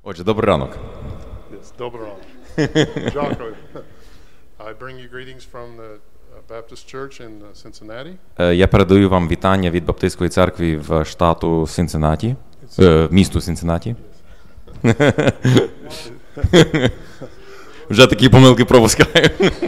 Отже, добрий ранок. Yes, доброго. Дякую. I bring you greetings from the Baptist Church in Cincinnati. Я передаю вам вітання від Баптистської церкви в штату Синциннаті, місту Синциннаті. Вже такі помилки пропускаю.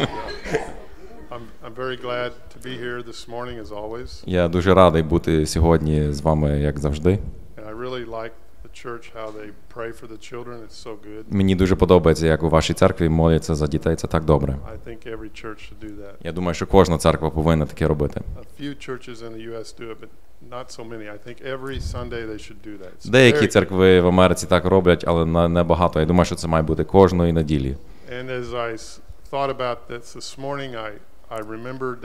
I'm very glad to be here this morning as always. Я дуже радий бути сьогодні з вами, як завжди. And I really like the church how they pray for the children. It's so good. Мені дуже подобається, як у вашій церкві моляться за дітей, це так добре. I think every church should do that. Я думаю, що кожна церква повинна таке робити. A few churches in the US do it, but not so many. I think every Sunday they should do that. Деякі церкви в Америці так роблять, але не багато. Я думаю, що це має бути кожної неділі. And as I thought about this morning, I remembered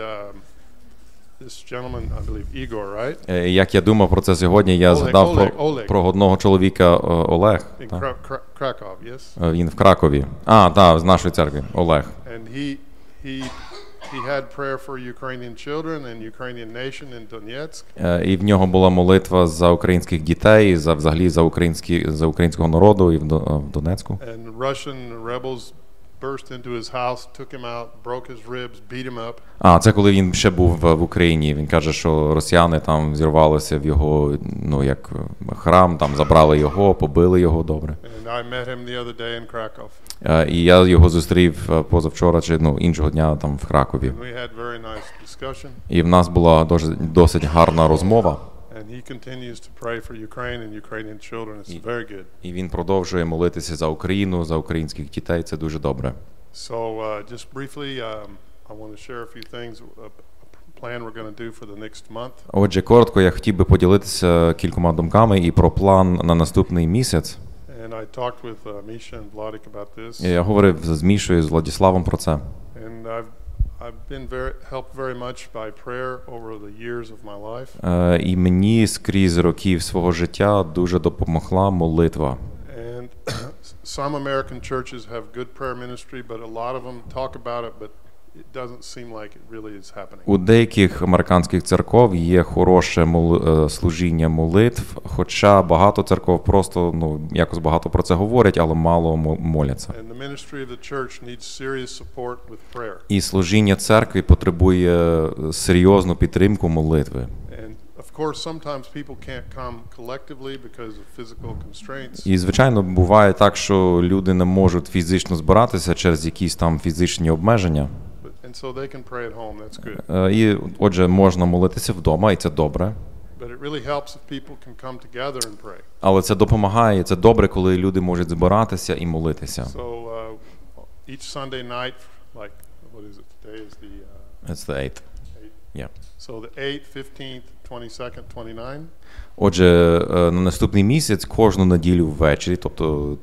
this gentleman, I believe Igor, right? Як я думав про це сьогодні, я згадав про одного чоловіка Олег. In Krakow, yes? Він в Кракові. Так, з нашої церкви, Олег. And he had prayer for Ukrainian children and Ukrainian nation in Donetsk. І в нього була молитва за українських дітей, взагалі за українського народу і в Донецьку. And Russian rebels burst into his house, took him out, broke his ribs, beat him up. Це коли він ще був в Україні. Він каже, що росіяни там зірвалися в його, як храм, там забрали його, побили його добре. And I met him the other day in Krakow. І я його зустрів позавчора чи іншого дня там в Кракові. And we had very nice discussion. І в нас була досить гарна розмова. And he continues to pray for Ukraine and Ukrainian children. It's very good. І він продовжує молитися за Україну, за українських дітей. Це дуже добре. So just briefly, I want to share a few things, a plan we're going to do for the next month. Отже, коротко, я хотів би поділитися кількома думками і про план на наступний місяць. And I talked with Misha and Vladik about this. Я говорив з Мішою, з Владиславом про це. And I've been helped very much by prayer over the years of my life. І мені скрізь років свого життя дуже допомогла молитва. And some American churches have good prayer ministry, but a lot of them talk about it, but it doesn't seem like it really is happening. У деяких американських церков є хороше служіння молитв, хоча багато церков просто якось багато про це говорять, але мало моляться. And the ministry of the church needs serious support with prayer. І служіння церкви потребує серйозну підтримку молитви. And of course sometimes people can't come collectively because of physical constraints. І звичайно буває так, що люди не можуть фізично збиратися через якісь там фізичні обмеження. And so they can pray at home. That's good. І отже, можна молитися вдома, і це добре. But it really helps if people can come together and pray. Але це допомагає, це добре, коли люди можуть збиратися і молитися. So each Sunday night, like what is it today? Is the It's the 8th. Yeah. So the 8th, 15th, 22nd, 29th. Отже, на наступний місяць кожну неділю ввечері, тобто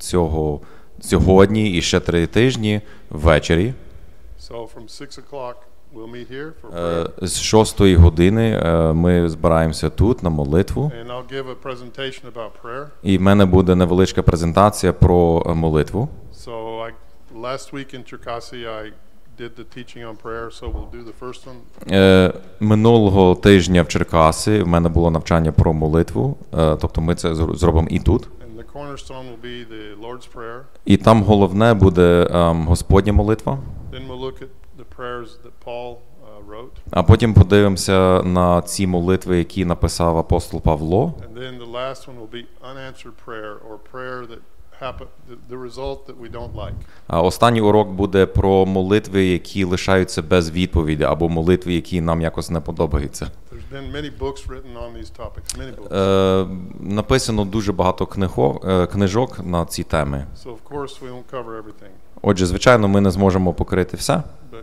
сьогодні і ще 3 тижні ввечері. So from 6 o'clock we'll meet here for prayer. З 6 години ми збираємося тут на молитву. And I'll give a presentation about prayer. І в мене буде невеличка презентація про молитву. So last week in Cherkasy I did the teaching on prayer, so we'll do the first one. Минулого тижня в Черкаси в мене було навчання про молитву, тобто ми це зробимо і тут. And the cornerstone will be the Lord's Prayer. І там головне буде Господня молитва. Then we'll look at the prayers that Paul wrote. А потім подивимося на ці молитви, які написав апостол Павло. And then the last one will be unanswered prayer or prayer that the result that we don't like. А останній урок буде про молитви, які лишаються без відповіді, або молитви, які нам якось не подобаються. There's been many books written on these topics, many books. Написано дуже багато книжок на ці теми. So of course we won't cover everything. Отже, звичайно, ми не зможемо покрити все. But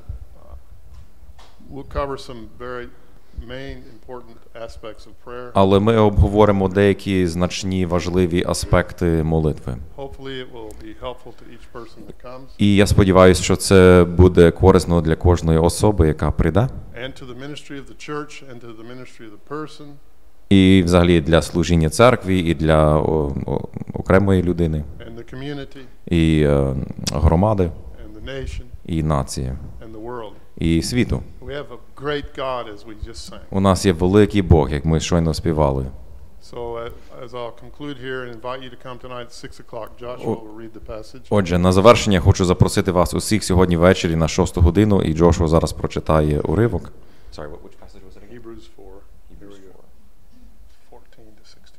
we'll cover some very main important aspects of prayer. Але ми обговоримо деякі значні важливі аспекти молитви. Hopefully it will be helpful to each person that comes. І я сподіваюся, що це буде корисно для кожної особи, яка прийде. And to the ministry of the church and to the ministry of the person. І взагалі для служіння церкві, і для окремої людини. And the community. І громади. And the nation. І нації. And the world. І світу. We have a great God, as we just sang. У нас є великий Бог, як ми щойно співали. So as I'll conclude here and invite you to come tonight at 6 o'clock, Joshua will read the passage. Отже, на завершення хочу запросити вас усіх сьогодні ввечері на 6 годину, і Джошуа зараз прочитає уривок. Sorry, which passage was it again? Hebrews 4. Hebrews 4. 14 to 16.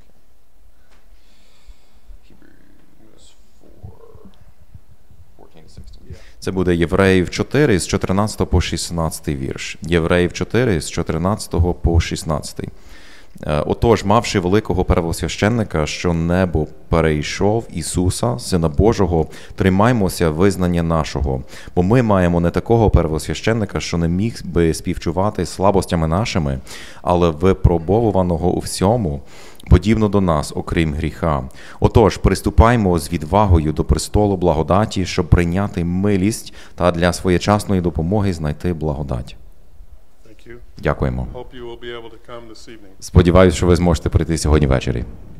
Hebrews 4, 14 to 16. Це буде Євреїв 4 з 14 по 16 вірш. Євреїв 4 з 14 по 16. Отож, мавши великого первосвященника, що небо перейшов Ісуса, Сина Божого, тримаймося визнання нашого, бо ми маємо не такого первосвященника, що не міг би співчувати слабостями нашими, але випробовуваного у всьому, подібно до нас, окрім гріха. Отож, приступаймо з відвагою до престолу благодаті, щоб прийняти милість та для своєчасної допомоги знайти благодать. Thank you. Дякуємо. Hope you will be able to come this evening. Сподіваюсь, що ви зможете прийти сьогодні ввечері.